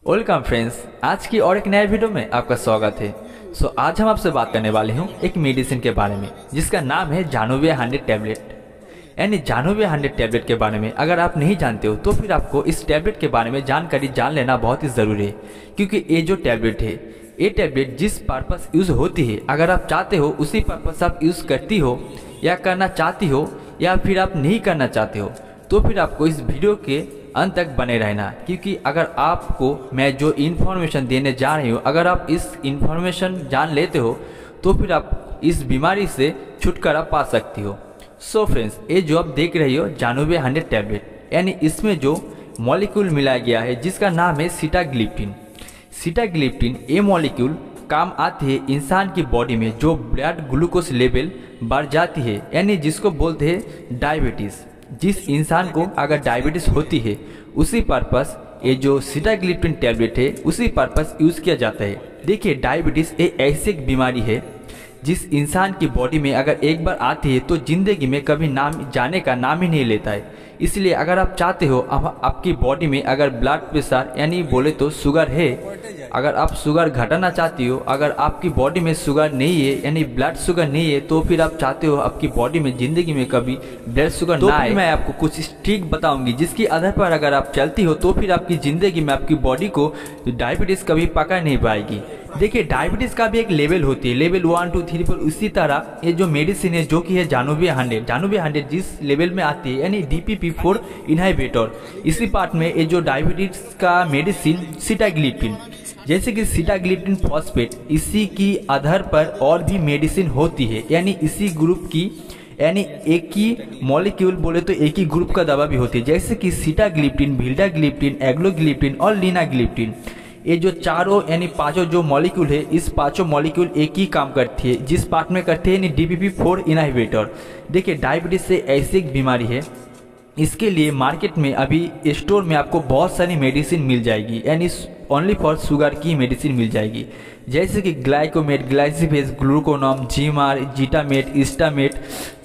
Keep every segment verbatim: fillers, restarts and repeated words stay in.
Welcome friends, आज की और एक नए वीडियो में आपका स्वागत है। सो so, आज हम आपसे बात करने वाले हूँ एक मेडिसिन के बारे में जिसका नाम है जानोविया हंड्रेड टैबलेट। यानी जानोविया हंड्रेड टैबलेट के बारे में अगर आप नहीं जानते हो तो फिर आपको इस टैबलेट के बारे में जानकारी जान लेना बहुत ही ज़रूरी है, क्योंकि ये जो टैबलेट है ये टैबलेट जिस पर्पस यूज़ होती है, अगर आप चाहते हो उसी पर्पस आप यूज़ करती हो या करना चाहती हो या फिर आप नहीं करना चाहते हो, तो फिर आपको इस वीडियो के अंत तक बने रहना। क्योंकि अगर आपको मैं जो इन्फॉर्मेशन देने जा रही हूँ, अगर आप इस इन्फॉर्मेशन जान लेते हो तो फिर आप इस बीमारी से छुटकारा पा सकती हो। सो फ्रेंड्स, ये जो आप देख रही हो जानोविया हंड्रेड टैबलेट, यानी इसमें जो मॉलिक्यूल मिलाया गया है जिसका नाम है सीटाग्लिप्टिन। सीटाग्लिप्टिन ये मॉलिक्यूल काम आती है इंसान की बॉडी में जो ब्लड ग्लूकोज लेवल बढ़ जाती है, यानी जिसको बोलते हैं डायबिटीज़। जिस इंसान को अगर डायबिटीज़ होती है उसी पर्पस ये जो सीटाग्लिप्टिन टैबलेट है उसी पर्पस यूज़ किया जाता है। देखिए, डायबिटीज़ एक ऐसी एक बीमारी है जिस इंसान की बॉडी में अगर एक बार आती है तो ज़िंदगी में कभी नाम जाने का नाम ही नहीं लेता है। इसलिए अगर आप चाहते हो आप, आपकी बॉडी में अगर ब्लड प्रेशर यानी बोले तो शुगर है, अगर आप शुगर घटाना चाहती हो, अगर आपकी बॉडी में शुगर नहीं है यानी ब्लड शुगर नहीं है, तो फिर आप चाहते हो आपकी बॉडी में ज़िंदगी में कभी ब्लड शुगर तो ना आए, मैं आपको कुछ ट्रिक बताऊंगी जिसके आधार पर अगर आप चलती हो तो फिर आपकी ज़िंदगी में आपकी बॉडी को डायबिटीज़ कभी पकड़ नहीं पाएगी। देखिए, डायबिटीज़ का भी एक लेवल होती है, लेवल वन टू थ्री पर। उसी तरह ये जो मेडिसिन है जो कि है जानोविया हंड्रेड जानोविया हंड्रेड जिस लेवल में आती है यानी D P P four inhibitor, इसी पार्ट में ये जो डायबिटीज़ का मेडिसिन सीटाग्लिप्टिन, जैसे कि सीटाग्लिप्टिन फॉस्फेट, इसी की आधार पर और भी मेडिसिन होती है, यानी इसी ग्रुप की, यानी एक ही मॉलिक्यूल बोले तो एक ही ग्रुप का दवा भी होती है, जैसे कि सीटाग्लिप्टिन, विल्डाग्लिप्टिन, एग्लोग्लिप्टिन और लीनाग्लिप्टिन। ये जो चारों यानी पांचों जो मॉलिक्यूल है, इस पांचों मॉलिक्यूल एक ही काम करती है, जिस पार्ट में करते हैं यानी D P P four inhibitor. देखिए, डायबिटीज से ऐसी एक बीमारी है, इसके लिए मार्केट में अभी स्टोर में आपको बहुत सारी मेडिसिन मिल जाएगी, यानी ओनली फॉर शुगर की मेडिसिन मिल जाएगी, जैसे कि ग्लाइकोमेट, ग्लाइसिफेज, ग्लूकोनॉम, जीमार, जीटामेट, इस्टामेट।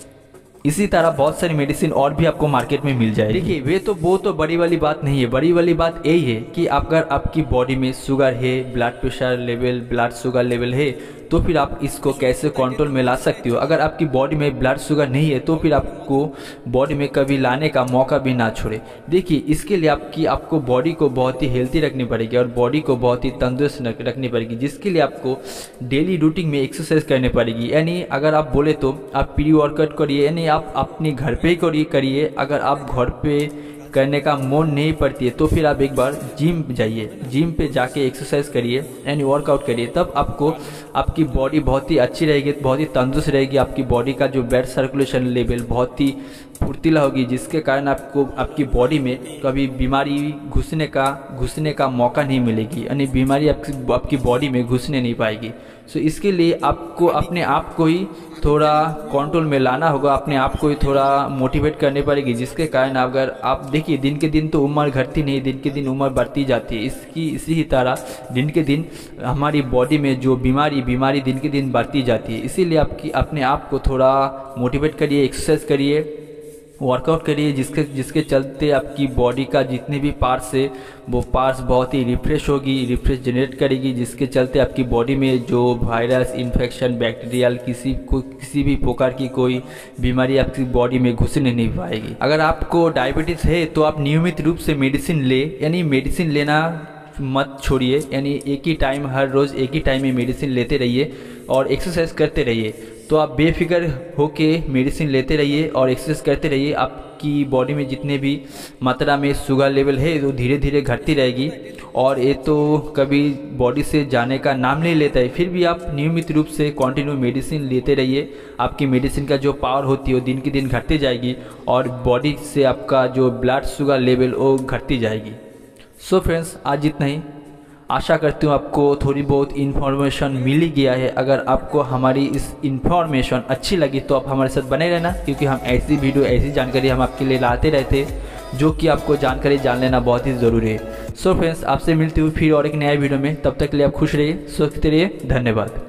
इसी तरह बहुत सारी मेडिसिन और भी आपको मार्केट में मिल जाएगी। देखिए, वे तो वो तो बड़ी वाली बात नहीं है, बड़ी वाली बात यही है कि अगर आपकी बॉडी में शुगर है, blood pressure level, blood sugar level है, तो फिर आप इसको कैसे कंट्रोल में ला सकती हो। अगर आपकी बॉडी में ब्लड शुगर नहीं है तो फिर आपको बॉडी में कभी लाने का मौका भी ना छोड़े। देखिए, इसके लिए आपकी आपको बॉडी को बहुत ही हेल्थी रखनी पड़ेगी और बॉडी को बहुत ही तंदुरुस्त रखनी पड़ेगी, जिसके लिए आपको डेली रूटीन में एक्सरसाइज करनी पड़ेगी। यानी अगर आप बोले तो आप प्री वर्कआउट करिए, यानी आप अपने घर पे ही करिए करिए अगर आप घर पे करने का मन नहीं पड़ती है तो फिर आप एक बार जिम जाइए, जिम पे जाके एक्सरसाइज करिए यानी वर्कआउट करिए, तब आपको आपकी बॉडी बहुत ही अच्छी रहेगी, बहुत ही तंदुरुस्त रहेगी। आपकी बॉडी का जो ब्लड सर्कुलेशन लेवल बहुत ही फुर्तीला होगी, जिसके कारण आपको आपकी बॉडी में कभी बीमारी घुसने का घुसने का मौका नहीं मिलेगी, यानी बीमारी आपकी आपकी बॉडी में घुसने नहीं पाएगी। सो इसके लिए आपको अपने आप को ही थोड़ा कंट्रोल में लाना होगा, अपने आप को ही थोड़ा मोटिवेट करनी पड़ेगी, जिसके कारण अगर आप देखिए दिन के दिन तो उम्र घटती नहीं, दिन के दिन उम्र बढ़ती जाती है। इसकी इसी ही तरह दिन के दिन हमारी बॉडी में जो बीमारी बीमारी दिन के दिन बढ़ती जाती है। इसीलिए आपकी अपने आप को थोड़ा मोटिवेट करिए, एक्सरसाइज करिए, वर्कआउट करिए, जिसके जिसके चलते आपकी बॉडी का जितने भी पार्ट्स है वो पार्ट्स बहुत ही रिफ्रेश होगी, रिफ्रेश जनरेट करेगी, जिसके चलते आपकी बॉडी में जो वायरस, इन्फेक्शन, बैक्टीरियल किसी को किसी भी प्रकार की कोई बीमारी आपकी बॉडी में घुसने नहीं पाएगी। अगर आपको डायबिटीज़ है तो आप नियमित रूप से मेडिसिन ले, यानी मेडिसिन लेना मत छोड़िए, यानी एक ही टाइम हर रोज़ एक ही टाइम में मेडिसिन लेते रहिए और एक्सरसाइज करते रहिए। तो आप बेफिक्र होके मेडिसिन लेते रहिए और एक्सरसाइज करते रहिए। आपकी बॉडी में जितने भी मात्रा में शुगर लेवल है वो धीरे धीरे घटती रहेगी और ये तो कभी बॉडी से जाने का नाम नहीं लेता है। फिर भी आप नियमित रूप से कंटिन्यू मेडिसिन लेते रहिए, आपकी मेडिसिन का जो पावर होती है वो दिन के दिन घटती जाएगी और बॉडी से आपका जो ब्लड शुगर लेवल वो घटती जाएगी। सो फ्रेंड्स, आज इतना ही। आशा करती हूँ आपको थोड़ी बहुत इन्फॉर्मेशन मिल ही गया है। अगर आपको हमारी इस इन्फॉर्मेशन अच्छी लगी तो आप हमारे साथ बने रहना, क्योंकि हम ऐसी वीडियो ऐसी जानकारी हम आपके लिए लाते रहते हैं जो कि आपको जानकारी जान लेना बहुत ही ज़रूरी है। सो फ्रेंड्स, आपसे मिलती हूँ फिर और एक नया वीडियो में, तब तक के लिए आप खुश रहिए, स्वस्थ रहिए, धन्यवाद।